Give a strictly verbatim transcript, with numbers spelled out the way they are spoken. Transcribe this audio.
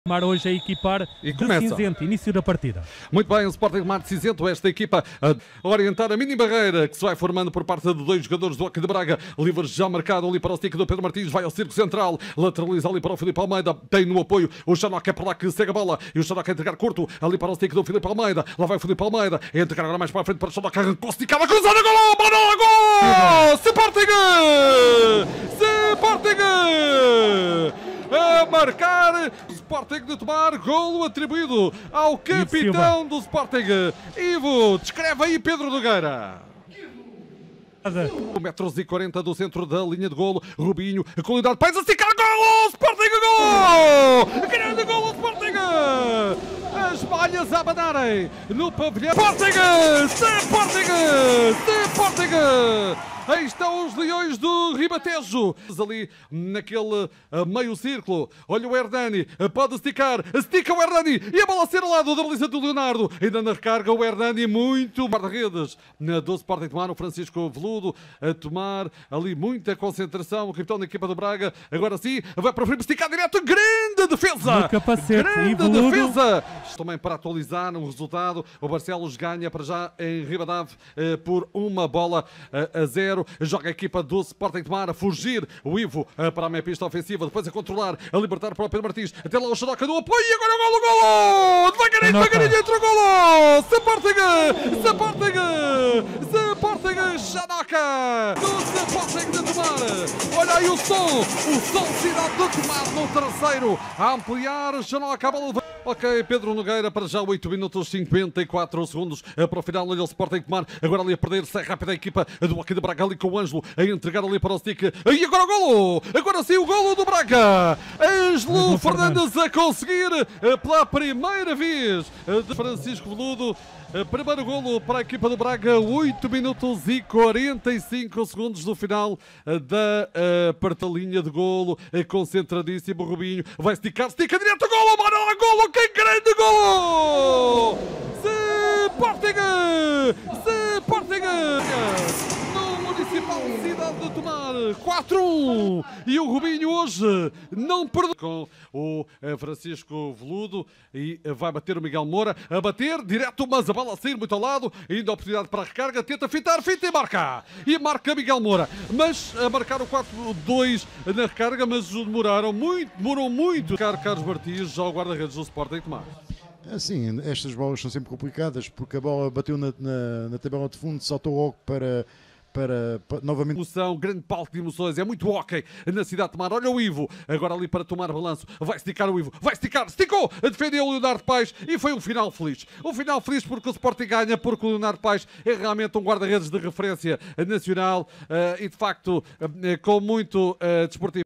Tomar hoje a equipar e de começa. cinzento, início da partida. Muito bem, o Sporting Mar de Cinzento, esta equipa a orientar a mini barreira que se vai formando por parte de dois jogadores do Hockey de Braga. Livres já marcado ali para o stick do Pedro Martins, vai ao círculo central, lateraliza ali para o Filipe Almeida, tem no apoio o Xanoc, é para lá que segue a bola e o Xanoc a entregar curto ali para o stick do Filipe Almeida. Lá vai o Filipe Almeida, a entregar agora mais para a frente para o Xanoc, arrancou esticada, cruzada, gol! Bola, gol! Sporting! Sporting! A marcar, Sporting de tomar golo atribuído ao capitão do Sporting. Ivo, descreve aí Pedro Nogueira. um metro e quarenta do centro da linha de golo, Rubinho, a qualidade, pais a esticar, golo, Sporting, golo! Grande golo, Sporting! As malhas a abanarem no pavilhão. Sporting! Sporting! Sporting! Aí estão os leões do Ribatejo. Ali naquele uh, meio círculo. Olha o Hernani. Uh, pode esticar. Estica o Hernani. E a bola a ser ao lado da baliza do Leonardo. Ainda na recarga o Hernani. Muito guarda-redes do Sporting tomar. O Francisco Veludo a tomar ali muita concentração. O capitão da equipa do Braga. Agora sim. Vai para o frente. Esticar direto. Grande defesa. Capacete, Grande defesa. Também para atualizar um resultado. O Barcelos ganha para já em Ribadave uh, por uma bola uh, a zero. Joga a equipa do Sporting Tomar a fugir. O Ivo para a meia pista ofensiva. Depois a controlar, a libertar para o Pedro Martins. Até lá o Xanoca do apoio. E agora o golo, golo! Devagarinho, devagarinho entra o golo! Sporting! Sporting! Sporting! Xanoca! Do Sporting de Tomar. Olha aí o som! O som Cidade de Tomar no terceiro. A ampliar. Xanoca, a bola. Ok, Pedro Nogueira para já oito minutos e cinquenta e quatro segundos para o final. Olha o Sporting Tomar. Agora ali a perder. Sai rápida a equipa do Hockey de Braga ali com o Ângelo a entregar ali para o stick. E agora o golo! Agora sim o golo do Braga! Ângelo Fernandes a conseguir pela primeira vez de Francisco Veludo. Primeiro golo para a equipa do Braga, oito minutos e quarenta e cinco segundos do final da partalinha de golo. Concentradíssimo Rubinho. Vai esticar, estica direto, golo! Manola, golo! Que grande golo! Sporting! Sporting! Municipal Cidade de Tomar, quatro a um. E o Rubinho hoje não perdeu com o Francisco Veludo e vai bater o Miguel Moura, a bater direto, mas a bola a sair muito ao lado, ainda a oportunidade para a recarga, tenta fitar, fita e marca. E marca Miguel Moura, mas a marcar o quatro a dois na recarga, mas demoraram muito, demorou muito. Carlos Martins, já o guarda-redes do Sporting Tomar. Sim, estas bolas são sempre complicadas porque a bola bateu na, na, na tabela de fundo, saltou logo para... Para, para novamente. Emoção, grande palco de emoções, é muito hóquei na cidade de Tomar. Olha o Ivo, agora ali para tomar balanço, vai esticar o Ivo, vai esticar, esticou, defendeu o Leonardo Paes e foi um final feliz. Um final feliz porque o Sporting ganha, porque o Leonardo Paes é realmente um guarda-redes de referência nacional uh, e de facto uh, com muito uh, desportivo.